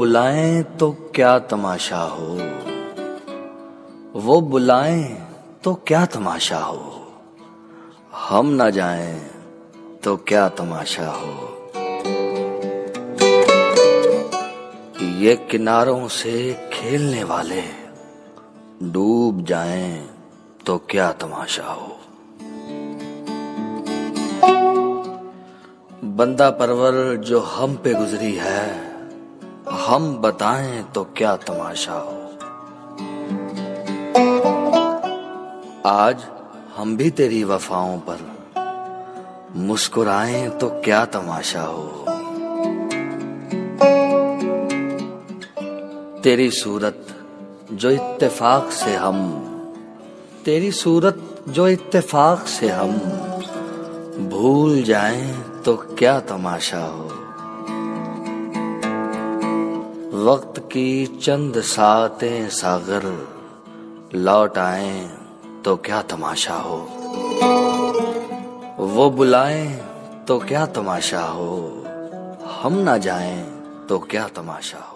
बुलाएं तो क्या तमाशा हो, वो बुलाएं तो क्या तमाशा हो, हम ना जाएं तो क्या तमाशा हो। ये किनारों से खेलने वाले डूब जाएं तो क्या तमाशा हो। बंदा परवर जो हम पे गुजरी है, हम बताएं तो क्या तमाशा हो। आज हम भी तेरी वफाओं पर मुस्कुराएं तो क्या तमाशा हो। तेरी सूरत जो इत्तेफाक से हम, तेरी सूरत जो इत्तेफाक से हम भूल जाएं तो क्या तमाशा हो। वक्त की चंद सातें सागर लौट आएं तो क्या तमाशा हो। वो बुलाएं तो क्या तमाशा हो, हम ना जाएं तो क्या तमाशा हो।